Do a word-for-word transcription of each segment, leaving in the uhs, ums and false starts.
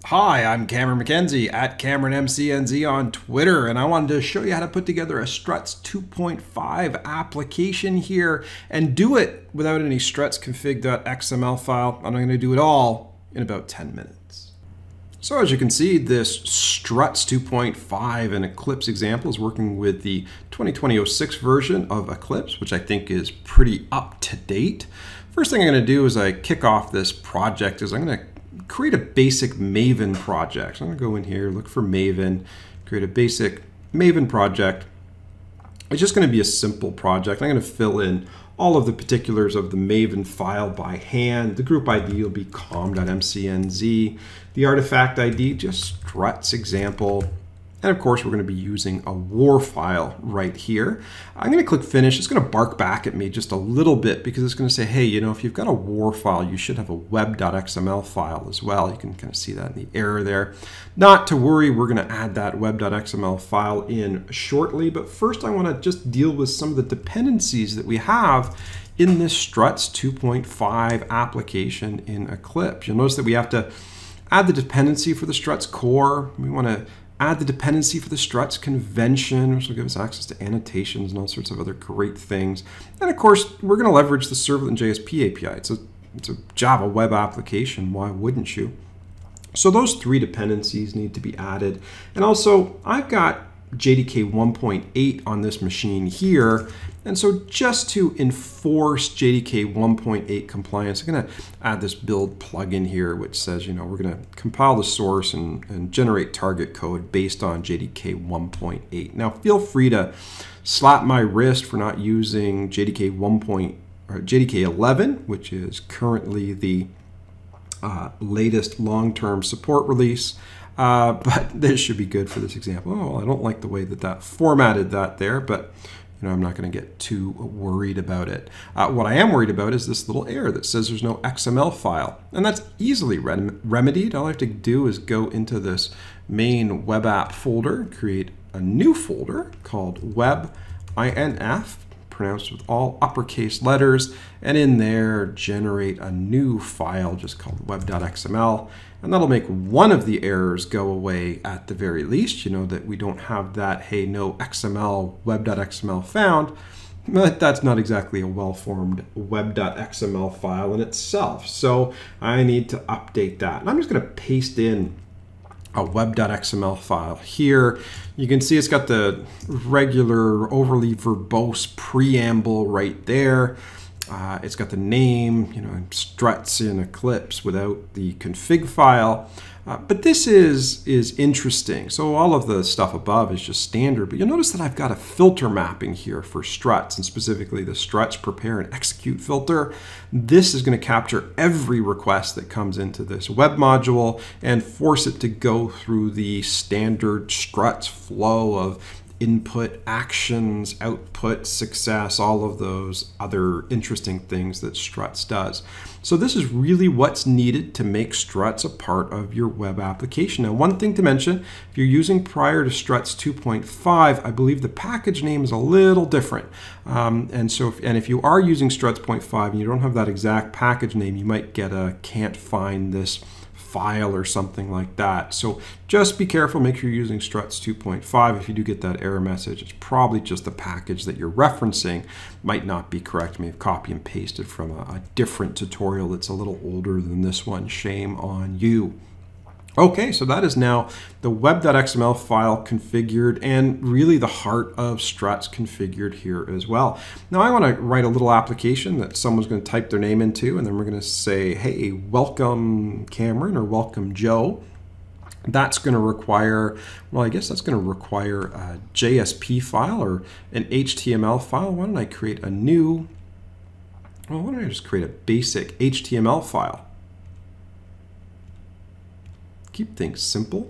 Hi, I'm Cameron McKenzie at Cameron M C N Z on Twitter, and I wanted to show you how to put together a Struts two point five application here and do it without any struts config.xml file. I'm going to do it all in about ten minutes. So as you can see, this Struts two point five and Eclipse example is working with the twenty twenty oh six version of Eclipse, which I think is pretty up to date. First thing I'm going to do as I kick off this project is I'm going to create a basic Maven project. So I'm going to go in here, look for Maven, create a basic Maven project. It's just going to be a simple project. I'm going to fill in all of the particulars of the Maven file by hand. The group I D will be com.mcnz. The artifact I D, just struts example. And of course, we're going to be using a war file right here. I'm going to click finish. It's going to bark back at me just a little bit because it's going to say, hey, you know, if you've got a war file, you should have a web.xml file as well. You can kind of see that in the error there. Not to worry, we're going to add that web.xml file in shortly. But first, I want to just deal with some of the dependencies that we have in this Struts two point five application in Eclipse. You'll notice that we have to add the dependency for the Struts core. We want to add the dependency for the struts convention, which will give us access to annotations and all sorts of other great things. And of course, we're going to leverage the Servlet and J S P A P I. It's a, it's a Java web application. Why wouldn't you? So those three dependencies need to be added. And also, I've got J D K one point eight on this machine here. And so just to enforce J D K one point eight compliance, I'm going to add this build plugin here, which says, you know, we're going to compile the source and, and generate target code based on J D K one point eight. Now, feel free to slap my wrist for not using J D K one. Or J D K eleven, which is currently the uh, latest long-term support release. Uh, but this should be good for this example. Oh, I don't like the way that that formatted that there, but you know, I'm not going to get too worried about it. Uh, what I am worried about is this little error that says there's no X M L file. And that's easily rem remedied. All I have to do is go into this main web app folder, create a new folder called web.inf, pronounced with all uppercase letters, and in there generate a new file just called web.xml. And that'll make one of the errors go away at the very least. You know that we don't have that, hey, no X M L, web.xml found. But that's not exactly a well-formed web.xml file in itself. So I need to update that. And I'm just going to paste in a web.xml file here. You can see it's got the regular overly verbose preamble right there. Uh, it's got the name, you know, struts in Eclipse without the config file. Uh, but this is, is interesting. So all of the stuff above is just standard, but you'll notice that I've got a filter mapping here for struts, and specifically the struts prepare and execute filter. This is going to capture every request that comes into this web module and force it to go through the standard struts flow of input, actions, output, success, all of those other interesting things that Struts does. So this is really what's needed to make Struts a part of your web application. Now, one thing to mention, if you're using prior to Struts two point five, I believe the package name is a little different. Um, and so, if, and if you are using Struts two point five and you don't have that exact package name, you might get a can't find this file or something like that. So just be careful, make sure you're using Struts two point five. If you do get that error message, it's probably just the package that you're referencing might not be correct. You may have copy and pasted from a, a different tutorial that's a little older than this one. Shame on you. Okay, so that is now the web.xml file configured and really the heart of Struts configured here as well. Now I want to write a little application that someone's going to type their name into, and then we're going to say, hey, welcome Cameron or welcome Joe. That's going to require, well, I guess that's going to require a J S P file or an H T M L file. Why don't I create a new, well, why don't I just create a basic H T M L file? Keep things simple.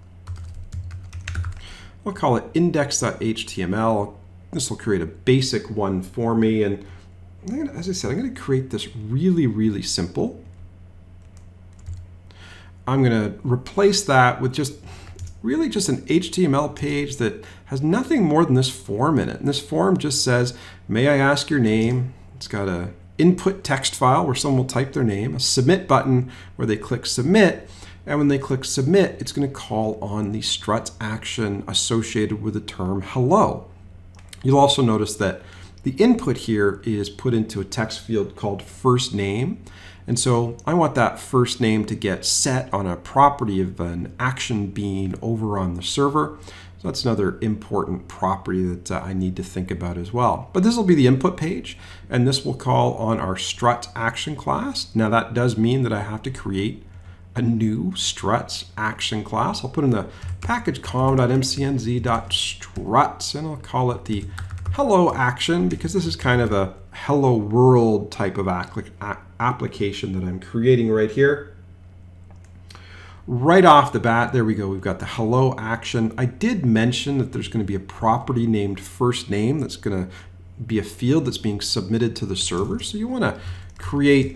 I'll call it index.html. This will create a basic one for me. And I'm gonna, as I said, I'm going to create this really, really simple. I'm going to replace that with just really just an H T M L page that has nothing more than this form in it. And this form just says, may I ask your name? It's got a input text file where someone will type their name, a submit button where they click submit, And when they click submit, it's going to call on the struts action associated with the term hello. You'll also notice that the input here is put into a text field called first name. And so I want that first name to get set on a property of an action being over on the server. So that's another important property that uh, I need to think about as well. But this will be the input page, and this will call on our struts action class. Now that does mean that I have to create a new struts action class. I'll put in the package com.mcnz.struts, and I'll call it the hello action, because this is kind of a hello world type of application that I'm creating right here. Right off the bat, there we go, we've got the hello action. I did mention that there's going to be a property named first name that's going to be a field that's being submitted to the server. So you want to create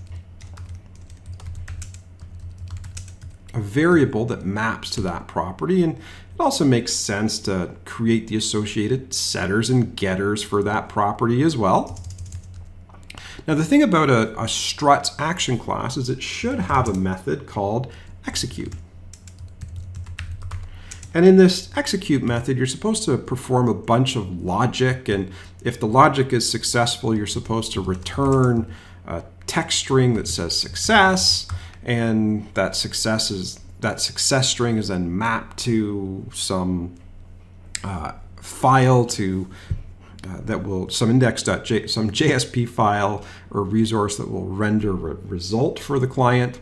a variable that maps to that property, and it also makes sense to create the associated setters and getters for that property as well. Now the thing about a, a struts action class is it should have a method called execute. And in this execute method, you're supposed to perform a bunch of logic, and if the logic is successful, you're supposed to return a text string that says success, and that success is that success string is then mapped to some uh, file to uh, that will some index.j some J S P file or resource that will render a result for the client.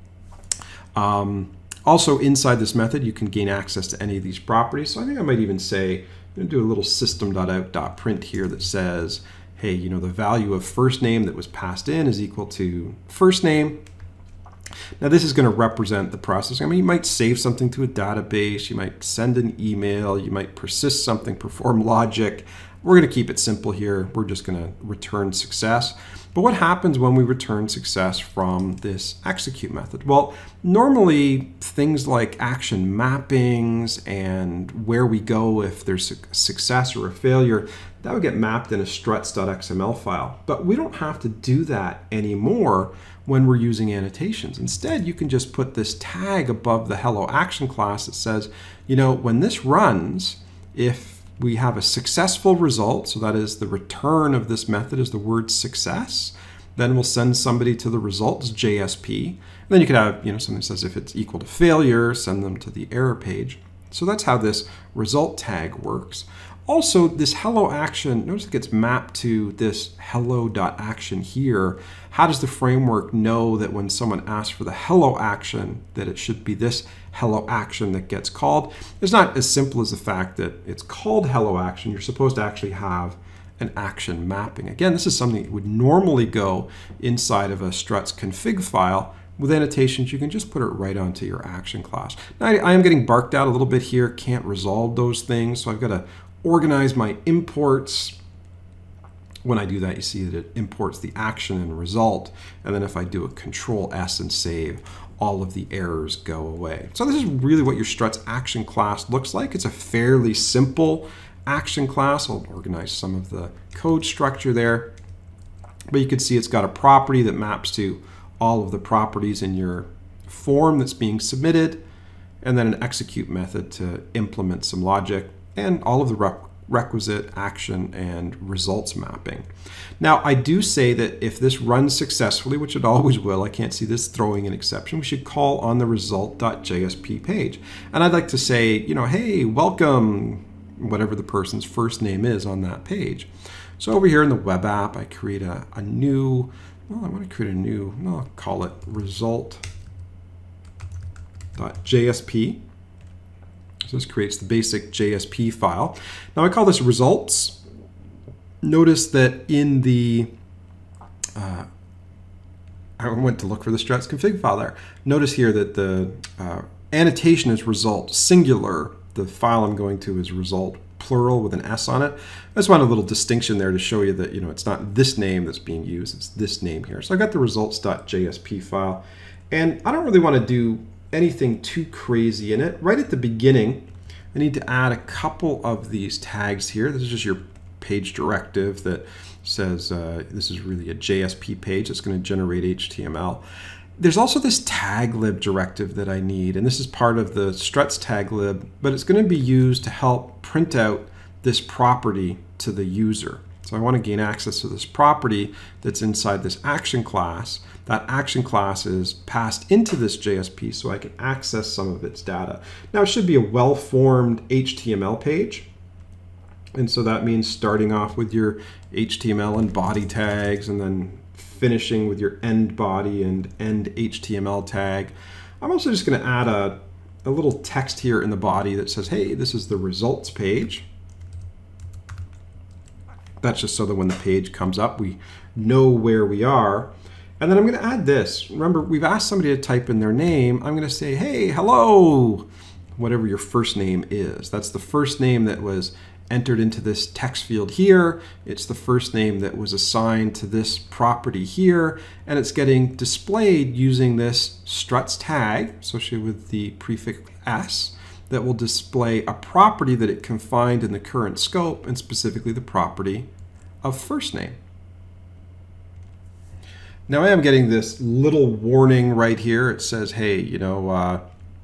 Um, also inside this method, you can gain access to any of these properties. So I think I might even say I'm going to do a little system.out.print here that says, hey, you know, the value of first name that was passed in is equal to first name. Now this is going to represent the processing. I mean, you might save something to a database, you might send an email, you might persist something, perform logic. We're going to keep it simple here. We're just going to return success. But what happens when we return success from this execute method? Well, normally things like action mappings and where we go if there's a success or a failure, that would get mapped in a struts.xml file. But we don't have to do that anymore when we're using annotations. Instead, you can just put this tag above the hello action class that says, you know, when this runs, if we have a successful result, so that is the return of this method is the word success, then we'll send somebody to the results J S P. And then you could have, you know, something that says if it's equal to failure, send them to the error page. So that's how this result tag works. Also, this hello action, notice it gets mapped to this hello.action here. How does the framework know that when someone asks for the hello action, that it should be this hello action that gets called? It's not as simple as the fact that it's called hello action. You're supposed to actually have an action mapping. Again, this is something that would normally go inside of a struts config file. With annotations, you can just put it right onto your action class. Now, I, I am getting barked out a little bit here. Can't resolve those things, so I've got to organize my imports. When I do that, you see that it imports the action and result, and then if I do a control S and save, all of the errors go away. So this is really what your struts action class looks like. It's a fairly simple action class. I'll organize some of the code structure there, but you can see it's got a property that maps to all of the properties in your form that's being submitted, and then an execute method to implement some logic, and all of the requisite action and results mapping. Now, I do say that if this runs successfully, which it always will, I can't see this throwing an exception, we should call on the result.jsp page. And I'd like to say, you know, hey, welcome, whatever the person's first name is on that page. So over here in the web app, I create a, a new, well, I want to create a new, I'll call it result.jsp. So this creates the basic J S P file. Now I call this results. Notice that in the, uh, I went to look for the struts config file there. Notice here that the uh, annotation is result singular. The file I'm going to is result plural with an S on it. I just want a little distinction there to show you that, you know, it's not this name that's being used, it's this name here. So I got the results.jsp file, and I don't really want to do anything too crazy in it. Right at the beginning, I need to add a couple of these tags here. This is just your page directive that says uh, this is really a J S P page that's going to generate H T M L. There's also this taglib directive that I need, and this is part of the struts taglib, but it's going to be used to help print out this property to the user. So I want to gain access to this property that's inside this action class. That action class is passed into this J S P so I can access some of its data. Now it should be a well-formed H T M L page. And so that means starting off with your H T M L and body tags, and then finishing with your end body and end H T M L tag. I'm also just going to add a, a little text here in the body that says, hey, this is the results page. That's just so that when the page comes up, we know where we are. And then I'm going to add this. Remember, we've asked somebody to type in their name. I'm going to say, hey, hello, whatever your first name is. That's the first name that was entered into this text field here. It's the first name that was assigned to this property here. And it's getting displayed using this struts tag associated with the prefix S that will display a property that it can find in the current scope, and specifically the property of first name. Now I am getting this little warning right here. It says, hey, you know, uh,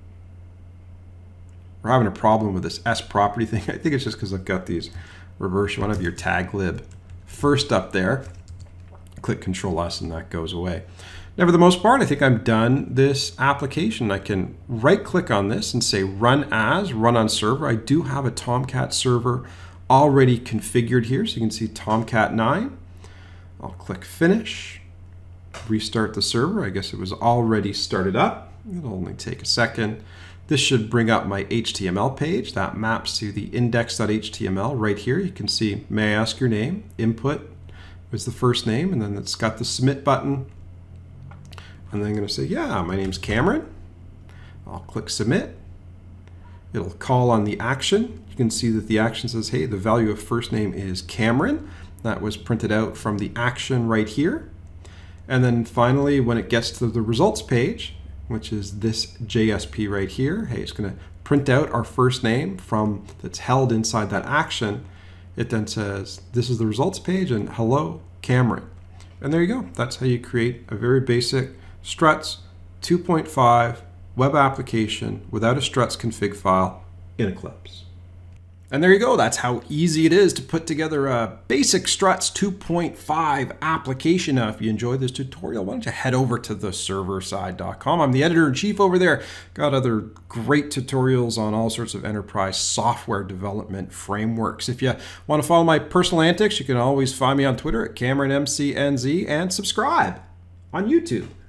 we're having a problem with this S property thing. I think it's just because I've got these reverse. You want to have your taglib first up there. Click Control S and that goes away. Now for the most part, I think I'm done this application. I can right click on this and say run as, run on server. I do have a Tomcat server already configured here. So you can see Tomcat nine. I'll click finish, restart the server. I guess it was already started up. It'll only take a second. This should bring up my H T M L page. That maps to the index dot H T M L right here. You can see, may I ask your name? Input is the first name, and then it's got the submit button. And then I'm going to say, yeah, my name's Cameron. I'll click submit. It'll call on the action. You can see that the action says, hey, the value of first name is Cameron. That was printed out from the action right here. And then finally, when it gets to the results page, which is this J S P right here, hey, it's going to print out our first name from that's held inside that action. It then says, this is the results page, and hello, Cameron. And there you go. That's how you create a very basic Struts two point five web application without a Struts config file in Eclipse. And there you go. That's how easy it is to put together a basic Struts two point five application. Now, if you enjoyed this tutorial, why don't you head over to the server side dot com. I'm the editor-in-chief over there. Got other great tutorials on all sorts of enterprise software development frameworks. If you want to follow my personal antics, you can always find me on Twitter at Cameron M C N Z and subscribe on YouTube.